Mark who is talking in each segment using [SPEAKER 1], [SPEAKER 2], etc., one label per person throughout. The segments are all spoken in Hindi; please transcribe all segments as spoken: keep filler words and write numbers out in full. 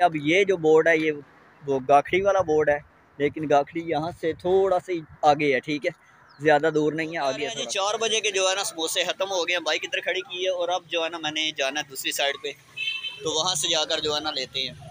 [SPEAKER 1] अब ये जो बोर्ड है ये वो गाखड़ी वाला बोर्ड है, लेकिन गाखड़ी यहाँ से थोड़ा सा आगे है, ठीक है, ज़्यादा दूर नहीं है, आगे है। चार बजे के जो है ना समोसे ख़त्म हो गए, बाइक इधर खड़ी की है और अब जो है ना मैंने जाना है दूसरी साइड पे, तो वहाँ से जाकर जो है ना लेते हैं।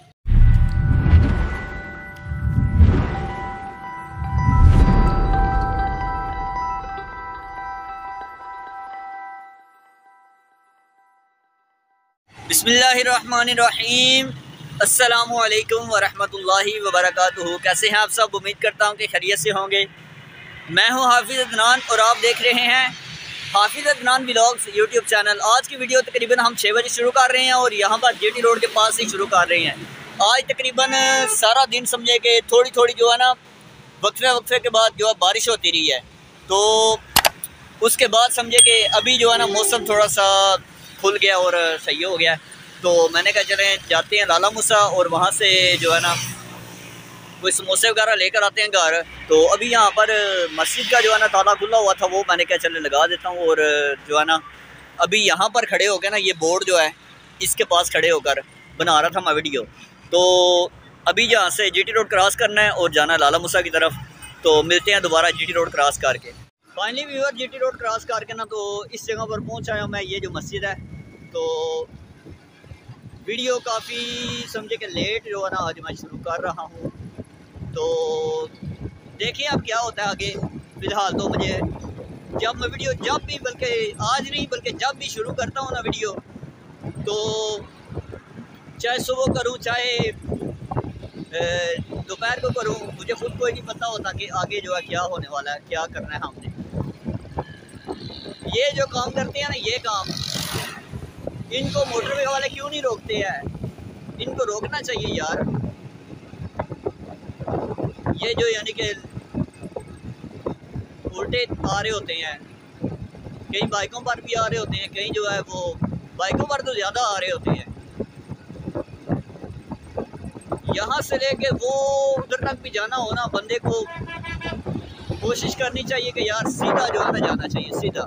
[SPEAKER 1] बिस्मिल्लाहिर्रहमानिर्रहीम, अस्सलामु अलैकुम वरहमतुल्लाहि वबरकातुहू। कैसे हैं आप सब? उम्मीद करता हूं कि खैरियत से होंगे। मैं हूं हाफिज़ अदनान और आप देख रहे हैं हाफिज़ अदनान व्लॉग्स यूट्यूब चैनल। आज की वीडियो तकरीबन हम छः बजे शुरू कर रहे हैं और यहां पर जीटी रोड के पास ही शुरू कर रहे हैं। आज तकरीबन सारा दिन समझे कि थोड़ी थोड़ी जो है ना वक्फे वक्फे के बाद जो है बारिश होती रही है, तो उसके बाद समझे कि अभी जो है ना मौसम थोड़ा सा खुल गया और सही हो गया, तो मैंने कहा चले जाते हैं लाला मूसा और वहाँ से जो है ना कोई समोसे वगैरह लेकर आते हैं घर। तो अभी यहाँ पर मस्जिद का जो है ना ताला खुला हुआ था, वो मैंने कहा चले लगा देता हूँ। और जो है ना अभी यहाँ पर खड़े होकर ना ये बोर्ड जो है इसके पास खड़े होकर बना रहा था मैं वीडियो। तो अभी यहाँ से जीटी रोड क्रॉस करना है और जाना है लाला मूसा की तरफ, तो मिलते हैं दोबारा जीटी रोड क्रॉस करके। Finally viewer GT road cross करके ना तो इस जगह पर पहुँच आया हूँ मैं, ये जो मस्जिद है। तो वीडियो काफ़ी समझे कि लेट जो है ना आज मैं शुरू कर रहा हूँ, तो देखिए अब क्या होता है आगे। फ़िलहाल तो मुझे जब मैं वीडियो जब भी बल्कि आज नहीं बल्कि जब भी शुरू करता हूँ ना वीडियो, तो चाहे सुबह करूँ चाहे दोपहर को करूँ, मुझे खुद को ही नहीं पता होता कि आगे जो है क्या होने वाला है, क्या करना है हमने। ये जो काम करते हैं ना ये काम, इनको मोटरवे वाले क्यों नहीं रोकते हैं? इनको रोकना चाहिए यार। ये जो यानी कि उल्टे आ रहे होते हैं, कई बाइकों पर भी आ रहे होते हैं, कई जो है वो बाइकों पर तो ज़्यादा आ रहे होते हैं। यहाँ से लेके वो उधर तक भी जाना हो ना, बंदे को कोशिश करनी चाहिए कि यार सीधा जो है ना जाना चाहिए, सीधा।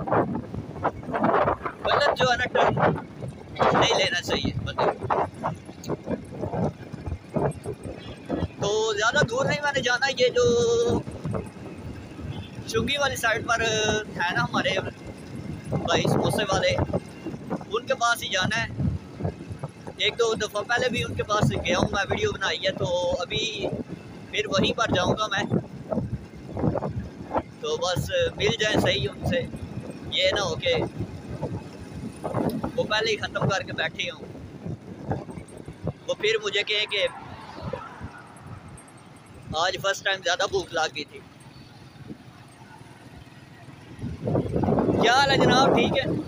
[SPEAKER 1] गलत जो है ना टर्न नहीं लेना चाहिए बंदे को। तो ज़्यादा दूर नहीं मैंने जाना, ये जो चुंगी वाली साइड पर है ना हमारे भाई समोसे वाले, उनके पास ही जाना है। एक दो दफ़ा पहले भी उनके पास गया हूँ मैं, वीडियो बनाई है, तो अभी फिर वहीं पर जाऊँगा मैं। तो बस मिल जाए सही उनसे, ये ना हो के वो पहले ही ख़त्म करके बैठे हूँ, वो फिर मुझे कहे कि आज फर्स्ट टाइम ज़्यादा भूख लग गई थी। क्या हाल है जनाब? ठीक है।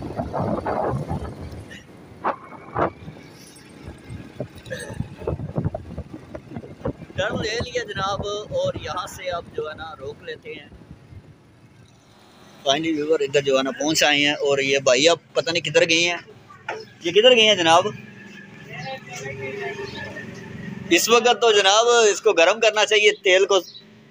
[SPEAKER 1] टर्न ले लिया जनाब और यहाँ से अब जो है ना रोक लेते हैं। फाइनली व्यूअर इधर जो है ना पहुँच आए हैं और ये भाई अब पता नहीं किधर गए हैं, ये किधर गए हैं जनाब? इस वक्त तो जनाब इसको गर्म करना चाहिए तेल को।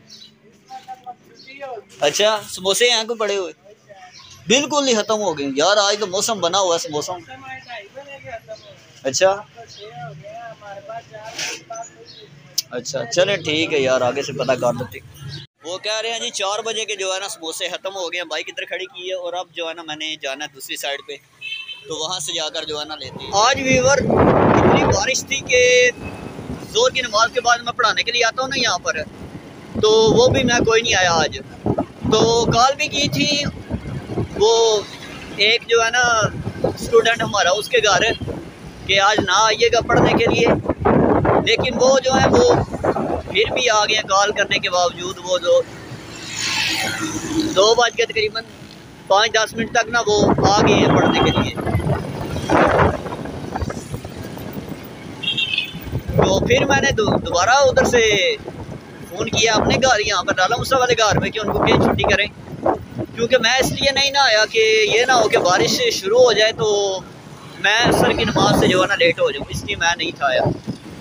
[SPEAKER 1] अच्छा समोसे यहाँ को पड़े हुए बिल्कुल ही खत्म हो गए यार, आज तो मौसम बना हुआ है समोसों। अच्छा अच्छा चले ठीक है यार, आगे से पता कर देते। वो कह रहे हैं जी चार बजे के जो है ना समोसे ख़त्म हो गए हैं, बाइक इधर खड़ी की है और अब जो है ना मैंने जाना है दूसरी साइड पे, तो वहाँ से जाकर जो है ना लेते हैं। आज व्यूअर इतनी बारिश थी कि जोर की नमाज के बाद मैं पढ़ाने के लिए आता हूँ ना यहाँ पर, तो वो भी मैं कोई नहीं आया आज। तो कॉल भी की थी वो एक जो है ना स्टूडेंट हमारा, उसके घर कि आज ना आइएगा पढ़ने के लिए, लेकिन वो जो है वो फिर भी आ गए कॉल करने के बावजूद। वो जो दो बज के तकरीबन पाँच दस मिनट तक ना वो आ गए हैं पढ़ने के लिए। तो फिर मैंने दोबारा उधर से फ़ोन किया अपने घर यहाँ पर लाला मूसा वाले घर में कि उनको कहीं छुट्टी करें, क्योंकि मैं इसलिए नहीं ना आया कि ये ना हो कि बारिश शुरू हो जाए तो मैं असर की नमाज से जो है ना लेट हो जाऊँ, इसलिए मैं नहीं था आया।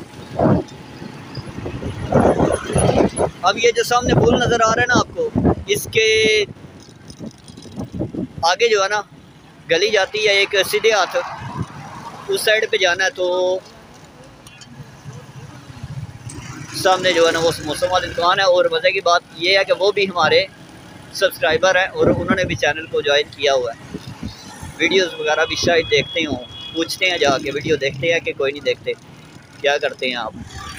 [SPEAKER 1] अब ये जो सामने पुल नज़र आ रहा है ना आपको, इसके आगे जो है ना गली जाती है एक सीधे हाथ, उस साइड पे जाना है। तो सामने जो है ना वो समोसों वाली दुकान है। और मज़े की बात ये है कि वो भी हमारे सब्सक्राइबर हैं और उन्होंने भी चैनल को ज्वाइन किया हुआ है। वीडियोस वगैरह भी शायद देखते हों, पूछते हैं जाके, वीडियो देखते हैं कि कोई नहीं देखते, क्या करते हैं आप।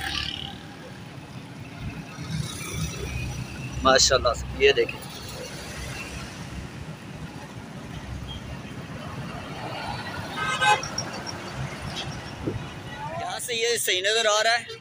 [SPEAKER 1] माशाल्लाह ये देखें, यहाँ से ये सही नज़र आ रहा है।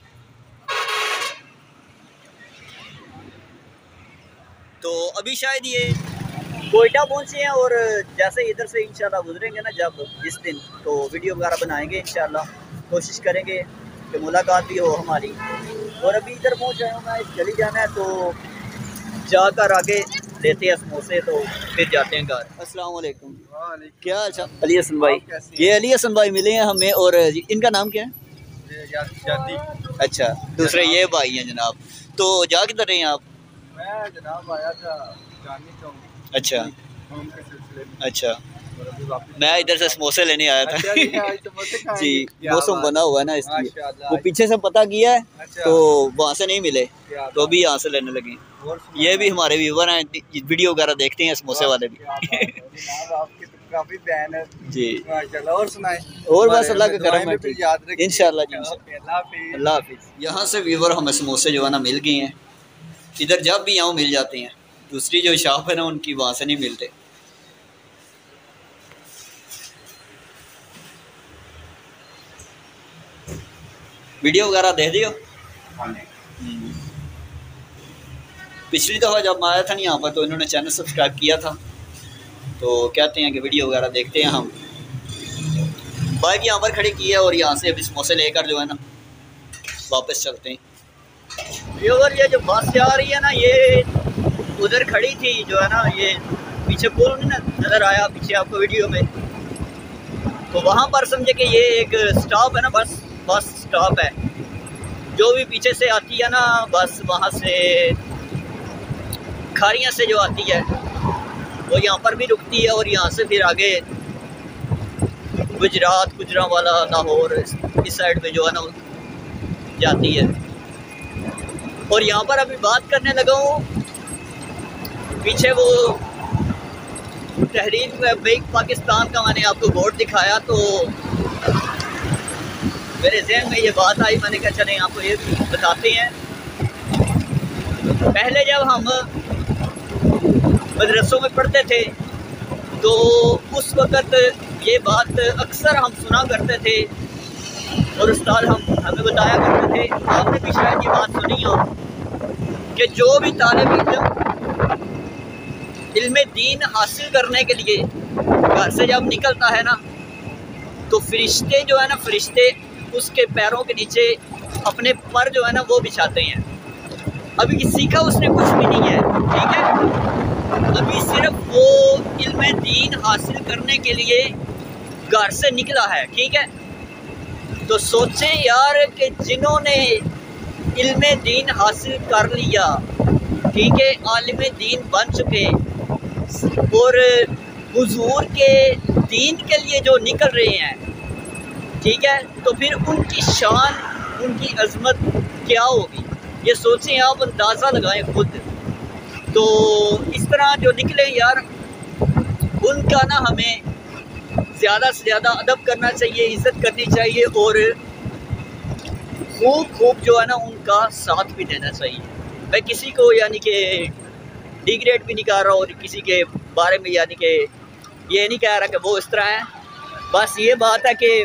[SPEAKER 1] तो अभी शायद ये कोयटा पहुँचे हैं और जैसे इधर से इंशाल्लाह गुजरेंगे ना जब जिस दिन, तो वीडियो वगैरह बनाएंगे इंशाल्लाह, कोशिश करेंगे कि मुलाकात भी हो हमारी। और अभी इधर पहुँच रहे हूँ मैं, चली जाना है तो जाकर आगे लेते हैं समोसे, तो फिर जाते हैं घर। अस्सलाम वालेकुम। क्या अच्छा अली हसन भाई, ये अली हसन भाई मिले हैं हमें। और इनका नाम क्या है? अच्छा, दूसरे ये भाई हैं जनाब। तो जा किधर रहे हैं आप? मैं जनाब आया था चांदनी चौक। अच्छा अच्छा, मैं इधर से समोसे लेने आया था। जी, मौसम बना हुआ है ना इसलिए, वो पीछे से पता किया है। अच्छा। तो वहाँ से नहीं मिले तो अभी यहाँ से लेने लगे। ये भी हमारे व्यूवर हैं, वीडियो वगैरह देखते हैं समोसे वाले भी। काफी फैन है जी माशाल्लाह। और सुनाए? और बस अल्लाह का करम है, इंशाल्लाह जी। अल्लाह हाफिज़। यहाँ से व्यूवर हमें समोसे जो है ना मिल गए हैं। इधर जब भी आऊँ मिल जाते हैं, दूसरी जो शॉप है ना उनकी वहाँ से नहीं मिलते। वीडियो वगैरह दे दियो। पिछली दफ़ा जब मैं आया था ना यहाँ पर, तो इन्होंने चैनल सब्सक्राइब किया था, तो कहते हैं कि वीडियो वगैरह देखते हैं हम। बाइक यहाँ पर खड़ी की है और यहाँ से अभी समोसे लेकर जो है ना वापस चलते हैं। व्यूअर ये जो बस जा रही है ना, ये उधर खड़ी थी जो है ना, ये पीछे पुल नज़र आया पीछे आपको वीडियो में, तो वहाँ पर समझे कि ये एक स्टॉप है ना, बस बस स्टॉप है। जो भी पीछे से आती है ना बस, वहाँ से खारियाँ से जो आती है वो यहाँ पर भी रुकती है और यहाँ से फिर आगे गुजरात, गुजरांवाला, लाहौर इस साइड पे जो है ना जाती है। और यहाँ पर अभी बात करने लगा हूँ, पीछे वो तहरीक मेक पाकिस्तान का मैंने आपको बोर्ड दिखाया, तो मेरे जहन में ये बात आई, मैंने कहा चलें आपको ये बताते हैं। पहले जब हम मदरसों में पढ़ते थे तो उस वक़्त ये बात अक्सर हम सुना करते थे और उस्ताद हम हमें बताया करते थे, आपने भी शायद ये बात सुनी हो कि जो भी तालिब इल्म इल्म दीन हासिल करने के लिए घर से जब निकलता है ना, तो फरिश्ते जो है ना, फरिश्ते उसके पैरों के नीचे अपने पर जो है ना वो बिछाते हैं। अभी सीखा उसने कुछ भी नहीं है, ठीक है, अभी सिर्फ वो इल्म दीन हासिल करने के लिए घर से निकला है, ठीक है। तो सोचें यार कि जिन्होंने इल्म दीन हासिल कर लिया, ठीक है, आलिम दीन बन चुके और हुजूर के दीन के लिए जो निकल रहे हैं, ठीक है, तो फिर उनकी शान, उनकी अजमत क्या होगी, ये सोचें आप, अंदाज़ा लगाएं खुद। तो इस तरह जो निकले यार, उनका ना हमें ज़्यादा से ज़्यादा अदब करना चाहिए, इज़्ज़त करनी चाहिए और खूब खूब जो है ना उनका साथ भी देना चाहिए। मैं किसी को यानी कि डिग्रेड भी नहीं कर रहा और किसी के बारे में यानी कि ये नहीं कह रहा कि वो इस तरह है। बस ये बात है कि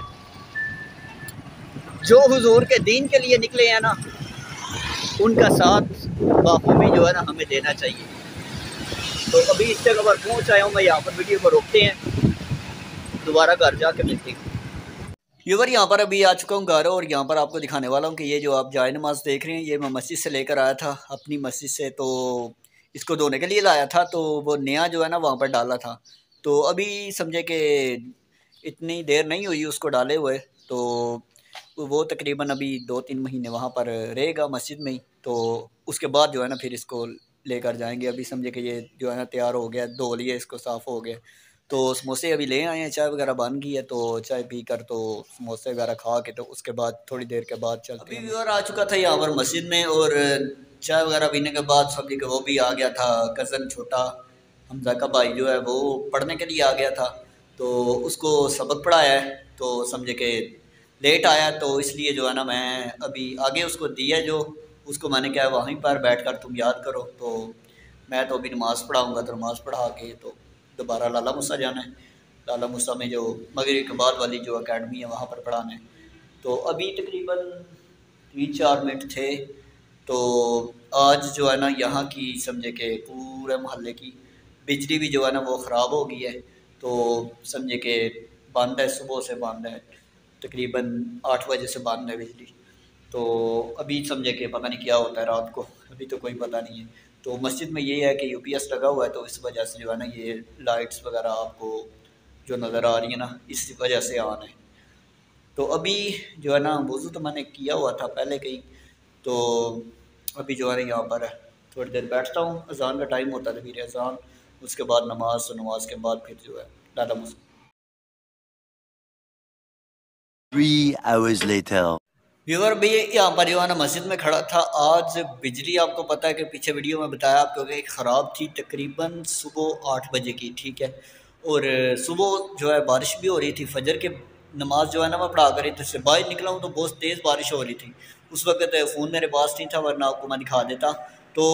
[SPEAKER 1] जो हुजूर के दीन के लिए निकले हैं ना, उनका साथ बाखूबी जो है ना हमें देना चाहिए। तो अभी इस जगह पर पहुँच आया हूँ मैं, यहाँ पर वीडियो को रोकते हैं, दोबारा घर जाके मिलते हैं। व्यूअर यहाँ पर अभी आ चुका हूँ घर और यहाँ पर आपको दिखाने वाला हूँ कि ये जो आप जाए नमाज़ देख रहे हैं, ये मैं मस्जिद से लेकर आया था अपनी मस्जिद से, तो इसको धोने के लिए लाया था, तो वो नया जो है ना वहाँ पर डाला था। तो अभी समझे कि इतनी देर नहीं हुई उसको डाले हुए, तो वो तकरीबन अभी दो तीन महीने वहाँ पर रहेगा मस्जिद में ही, तो उसके बाद जो है ना फिर इसको लेकर जाएंगे। अभी समझे कि ये जो है ना तैयार हो गया, धो लिए, इसको साफ़ हो गया, तो समोसे अभी ले आए हैं, चाय वगैरह बन गई है, तो चाय पी कर तो समोसे वगैरह खा के तो उसके बाद थोड़ी देर के बाद चलते हैं। अभी व्यूअर आ चुका था यहाँ पर मस्जिद में, और चाय वगैरह पीने के बाद समझे कि वो भी आ गया था, कज़न छोटा हमजा का भाई जो है वो पढ़ने के लिए आ गया था, तो उसको सबक पढ़ाया है, तो समझे कि लेट आया, तो इसलिए जो है ना मैं अभी आगे उसको दिया, जो उसको मैंने क्या वहीं पर बैठ कर तुम याद करो, तो मैं तो अभी नमाज़ पढ़ाऊँगा, तो नमाज़ पढ़ा के तो दोबारा लाला मूसा जाना है। लाला मूसा में जो मगरिब के बाद वाली जो एकेडमी है वहाँ पर पढ़ाना है। तो अभी तकरीबन तीन चार मिनट थे, तो आज जो है ना यहाँ की समझे कि पूरे मोहल्ले की बिजली भी जो है ना वो ख़राब हो गई है, तो समझे कि बंद है, सुबह से बंद है, तकरीबन आठ बजे से बंद है बिजली। तो अभी समझे कि पता नहीं क्या होता है रात को, अभी तो कोई पता नहीं है। तो मस्जिद में ये है कि यूपीएस लगा हुआ है, तो इस वजह से जो है ना ये लाइट्स वगैरह आपको जो नज़र आ रही है ना, इस वजह से ऑन है। तो अभी जो है ना वज़ू तो मैंने किया हुआ था पहले कहीं, तो अभी जो है ना यहाँ पर है, थोड़ी देर बैठता हूँ, अजान का टाइम होता है, फिर अजान, उसके बाद नमाज, तो नमाज के बाद फिर जो है Lala Musa.
[SPEAKER 2] Three hours later.
[SPEAKER 1] Viewer भी यहाँ पर जो है ना मस्जिद में खड़ा था। आज बिजली आपको पता है कि पीछे वीडियो में बताया आपको कि ख़राब थी, तकरीबन सुबह आठ बजे की, ठीक है। और सुबह जो है बारिश भी हो रही थी, फजर के नमाज जो है ना मैं पढ़ा कर रही थी, बाहर निकला हूँ तो बहुत तेज़ बारिश हो रही थी। उस वक्त फ़ोन मेरे पास नहीं था, वरना आपको मैं दिखा देता। तो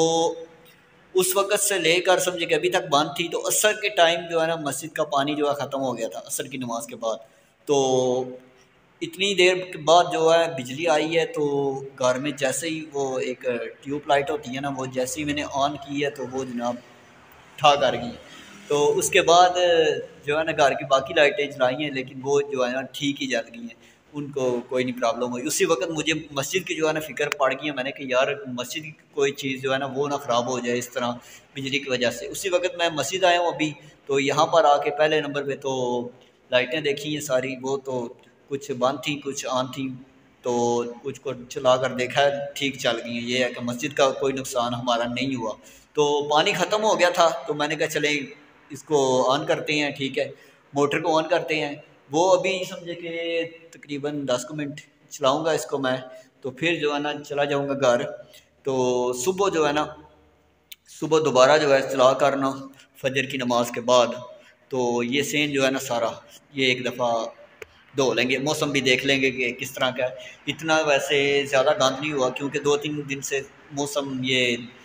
[SPEAKER 1] उस वक़्त से लेकर समझे कि अभी तक बंद थी, तो असर के टाइम जो है ना मस्जिद का पानी जो है ख़त्म हो गया था असर की नमाज के बाद। तो इतनी देर के बाद जो है बिजली आई है, तो घर में जैसे ही वो एक ट्यूब लाइट होती है ना, वो जैसे ही मैंने ऑन की है तो वो जनाब ठा कर गई। तो उसके बाद जो है ना घर की बाकी लाइटें जलाई हैं, लेकिन वो जो है ना ठीक ही जल गई हैं, उनको कोई नहीं प्रॉब्लम हुई। उसी वक्त मुझे मस्जिद की जो है ना फ़िक्र पड़ गई है, मैंने कि यार मस्जिद की कोई चीज़ जो है ना वो ना ख़राब हो जाए इस तरह बिजली की वजह से। उसी वक्त मैं मस्जिद आया हूँ अभी, तो यहाँ पर आके पहले नंबर पे तो लाइटें देखी हैं सारी, वो तो कुछ बंद थी कुछ ऑन थी, तो कुछ को चला कर देखा है ठीक चल गई हैं। ये है कि मस्जिद का कोई नुकसान हमारा नहीं हुआ। तो पानी ख़त्म हो गया था, तो मैंने कहा चले इसको ऑन करते हैं, ठीक है, मोटर को ऑन करते हैं। वो अभी समझे कि तकरीबन दस मिनट चलाऊँगा इसको मैं, तो फिर जो है ना चला जाऊँगा घर। तो सुबह जो है ना सुबह दोबारा जो है चला करना फजर की नमाज के बाद, तो ये सेन जो है ना सारा ये एक दफ़ा धो लेंगे, मौसम भी देख लेंगे कि किस तरह का है। इतना वैसे ज़्यादा गंद नहीं हुआ, क्योंकि दो तीन दिन से मौसम ये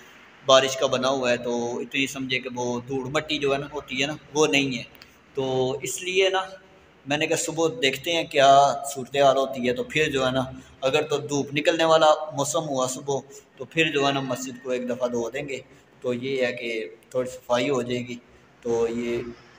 [SPEAKER 1] बारिश का बना हुआ है, तो इतनी समझे कि वो धूड़ मट्टी जो है ना होती है ना वो नहीं है। तो इसलिए ना मैंने कहा सुबह देखते हैं क्या सूरत हाल होती है, तो फिर जो है ना अगर तो धूप निकलने वाला मौसम हुआ सुबह, तो फिर जो है ना मस्जिद को एक दफ़ा धो देंगे, तो ये है कि थोड़ी सफाई हो जाएगी, तो ये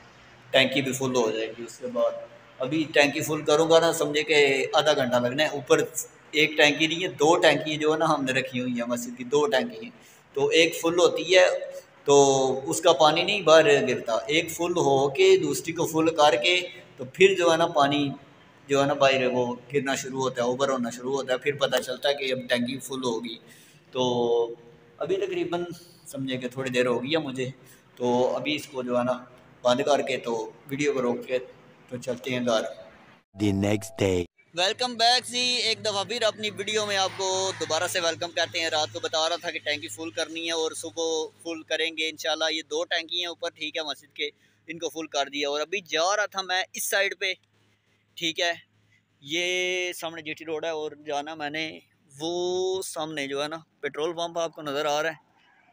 [SPEAKER 1] टैंकी भी फुल हो जाएगी। उसके बाद अभी टैंकी फुल करूँगा ना, समझे कि आधा घंटा लगना है। ऊपर एक टैंकी नहीं है, दो टैंकी जो है ना हमने रखी हुई है मस्जिद की, दो टैंकी हैं। तो एक फुल होती है तो उसका पानी नहीं बाहर गिरता, एक फुल हो के दूसरी को फुल करके तो फिर जो है ना पानी जो है ना बाहर वो गिरना शुरू होता है, ओवर होना शुरू होता है, फिर पता चलता है कि अब टैंकी फुल होगी। तो अभी तकरीबन समझे कि थोड़ी देर हो गई है मुझे, तो अभी इसको जो है ना बंद करके तो वीडियो को रोक के तो चलते हैं घर।
[SPEAKER 2] The next day.
[SPEAKER 1] Welcome back ji, एक दफ़ा फिर अपनी वीडियो में आपको दोबारा से वेलकम करते हैं। रात को बता रहा था कि टैंकी फुल करनी है और सुबह फुल करेंगे इंशाल्लाह। ये दो टैंकी हैं ऊपर, ठीक है, मस्जिद के, इनको फुल कर दिया। और अभी जा रहा था मैं इस साइड पे, ठीक है, ये सामने जीटी रोड है, और जाना मैंने वो सामने जो है ना पेट्रोल पंप आपको नज़र आ रहा है,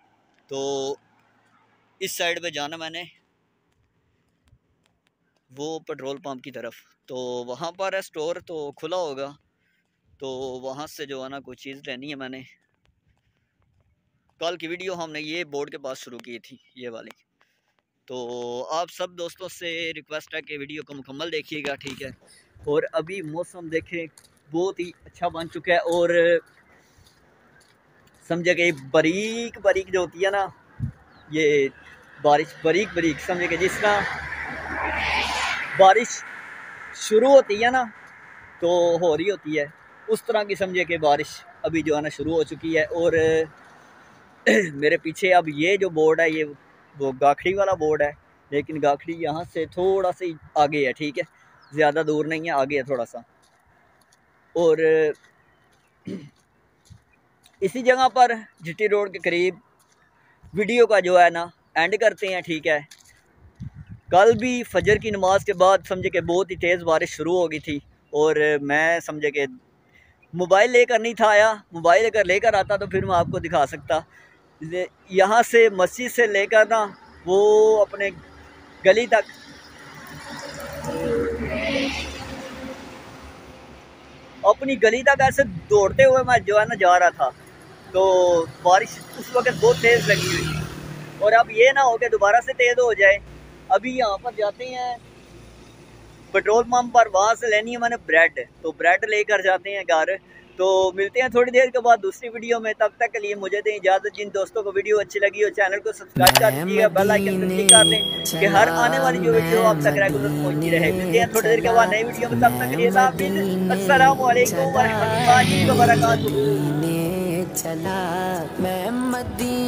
[SPEAKER 1] तो इस साइड पे जाना मैंने वो पेट्रोल पंप की तरफ। तो वहाँ पर है स्टोर, तो खुला होगा, तो वहाँ से जो है ना कुछ चीज़ लेनी है मैंने। कल की वीडियो हमने ये बोर्ड के पास शुरू की थी, ये वाली। तो आप सब दोस्तों से रिक्वेस्ट है कि वीडियो को मुकम्मल देखिएगा, ठीक है। और अभी मौसम देखें बहुत ही अच्छा बन चुका है, और समझे कि बारीक बारीक जो होती है ना ये बारिश, बारीक बारीक समझे कि जिस तरह बारिश शुरू होती है ना तो हो रही होती है, उस तरह की समझे कि बारिश अभी जो है ना शुरू हो चुकी है। और मेरे पीछे अब ये जो बोर्ड है ये वो गाखड़ी वाला बोर्ड है, लेकिन गाखड़ी यहाँ से थोड़ा सा आगे है, ठीक है, ज़्यादा दूर नहीं है, आगे है थोड़ा सा। और इसी जगह पर जिट्टी रोड के करीब वीडियो का जो है ना एंड करते हैं, ठीक है। कल भी फजर की नमाज के बाद समझे कि बहुत ही तेज़ बारिश शुरू हो गई थी और मैं समझे कि मोबाइल लेकर नहीं था आया। मोबाइल अगर लेकर आता तो फिर मैं आपको दिखा सकता। यहाँ से मस्जिद से लेकर ना वो अपने गली तक अपनी गली तक ऐसे दौड़ते हुए मैं जो है ना जा रहा था, तो बारिश उस वक्त बहुत तेज़ लगी हुई थी। और अब ये ना हो कि दोबारा से तेज़ हो जाए। अभी यहाँ पर जाते हैं पेट्रोल पंप पर, वहाँ से लेनी है मैंने ब्रेड, तो ब्रेड लेकर जाते हैं घर। तो मिलते हैं थोड़ी देर के बाद दूसरी वीडियो में, तब तक के लिए मुझे दें इजाज़त। जिन दोस्तों को वीडियो अच्छी लगी हो चैनल को सब्सक्राइब कर दीजिएगा, बेल आइकन पर क्लिक कर दें कि हर आने वाली जो वीडियो आप तक रेगुलर पहुंचती रहे। मिलते हैं थोड़ी देर के बाद नई वीडियो में, तब तक के लिए अस्सलामु अलैकुम व रहमतुल्लाहि व बरकातुहू।
[SPEAKER 3] चला मैं मदीने